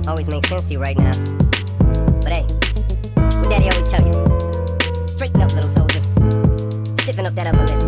always make sense to you right now. But hey, what Daddy always tell you? Straighten up, little soldier. Stiffen up that upper lip.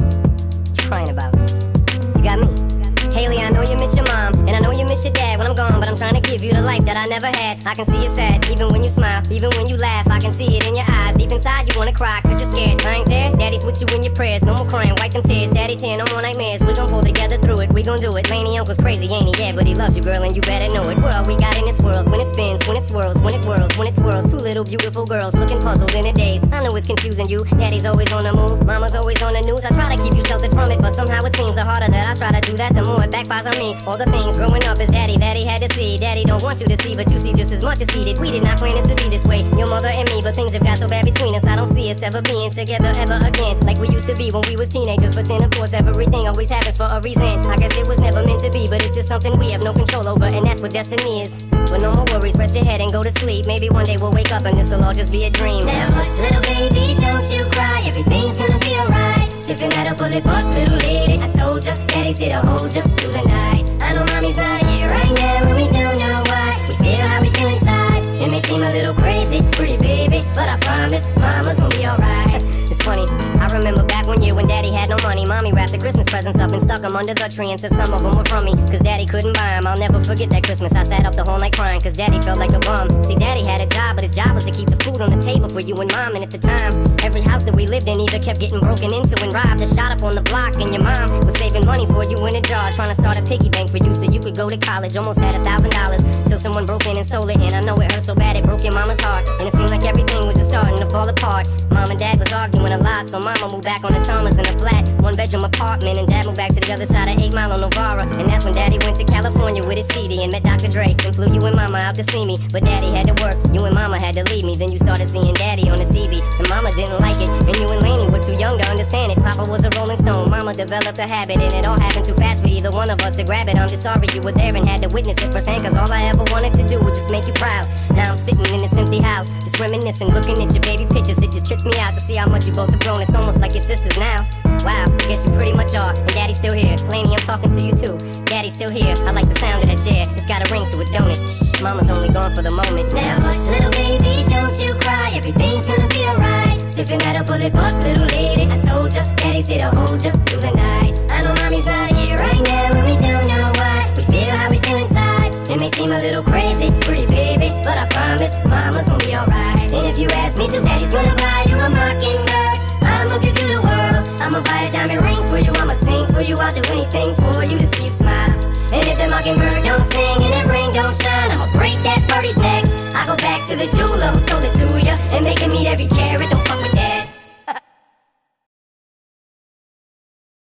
What you crying about? You got me. Haley, I know you miss your mom, and I know you miss your dad when I'm gone, but I'm trying to give you the life that I never had. I can see you sad, even when you smile, even when you laugh. I can see it in your eyes, deep inside you wanna cry, cause you're scared. I ain't there, Daddy's with you in your prayers. No more crying, wipe them tears. Daddy's here, no more nightmares. We gon' pull together through it, we gon' do it. Laney Uncle's crazy, ain't he? Yeah, but he loves you, girl, and you better know it. World we got in this world, when it spins, when it swirls, when it whirls, when it twirls. Two little beautiful girls looking puzzled in a daze. I know it's confusing you, Daddy's always on the move, Mama's always on the news. I try to keep you sheltered from it, but somehow it seems the harder that I try to do that, the more it backfires on me. All the things growing up as Daddy that he had to see. Daddy don't want you to see, but you see just as much as he did. We did not plan it to be this way, your mother and me, but things have got so bad between us. I don't see us ever being together ever again, like we used to be when we was teenagers. But then of course everything always happens for a reason. I guess it was never meant to be, but it's just something we have no control over, and that's what destiny is. But no more worries, rest your head and go to sleep. Maybe one day we'll wake up and this'll all just be a dream. Now hush, little baby, don't you cry, everything's gonna be alright. Stiffen that up, pull it up, little lady. I told ya, Daddy's here to hold ya through the night. I know mommy's not here right now, and we don't know why. We feel how we feel inside. It may seem a little crazy, pretty baby, but I promise mama's gonna be alright. It's funny, I remember back one year when Daddy had no money. Mommy wrapped the Christmas presents up and stuck them under the tree and said some of them were from me, cause Daddy couldn't buy them. I'll never forget that Christmas. I sat up the whole night crying, cause Daddy felt like a bum. See, Daddy had a job, but his job was to keep the food on the table for you and Mom. And at the time, every house that we lived in either kept getting broken into and robbed or shot up on the block. And your mom was saving money for you in a jar, trying to start a piggy bank for you so you could go to college. Almost had $1,000 till someone broke in and stole it. And I know it hurt so bad it broke your mama's heart, and it seemed like everything was just starting to fall apart. Mom and Dad was arguing a lot, so Mama moved back on the Chalmers in a flat, one-bedroom apartment, and Dad moved back to the other side of 8 Mile on Novara. And that's when Daddy went to California with his CD and met Dr. Dre, and flew you and Mama out to see me. But Daddy had to work, you and Mama had to leave me. Then you started seeing Daddy on the TV, and Mama didn't like it, and you and Laney were too young to understand it. Papa was a Rolling Stone, Mama developed a habit, and it all happened too fast for either one of us to grab it. I'm just sorry you were there and had to witness it firsthand, cause all I ever wanted to do was just make you proud. Now I'm sitting in this empty house, just reminiscing, looking at your baby pictures. It just trips me out to see how much you both have grown. It's almost like your sisters now. Wow, guess you pretty much are, and Daddy's still here. Laney, I'm talking to you too. Daddy's still here, I like the sound of that chair. It's got a ring to it, don't it? Shh, Mama's only gone for the moment. Now hush, little baby, don't you cry, everything's gonna be alright. Stiffen that up, pull it up, little lady. I told ya, Daddy's here to hold ya through the night. I know mommy's not here right now, and we don't know why. We feel how we feel inside. It may seem a little crazy, pretty baby, but I promise mama's gonna be alright. And if you ask me to, Daddy's gonna buy you a mockingbird. I'ma give you the world, I'ma buy a diamond ring for you, I'ma sing for you, I'll do anything for you to see you smile. And if the mockingbird don't sing and the ring don't shine, I'ma break that birdie's neck. I go back to the jeweler who sold it to ya, and make him eat every carat. Don't fuck with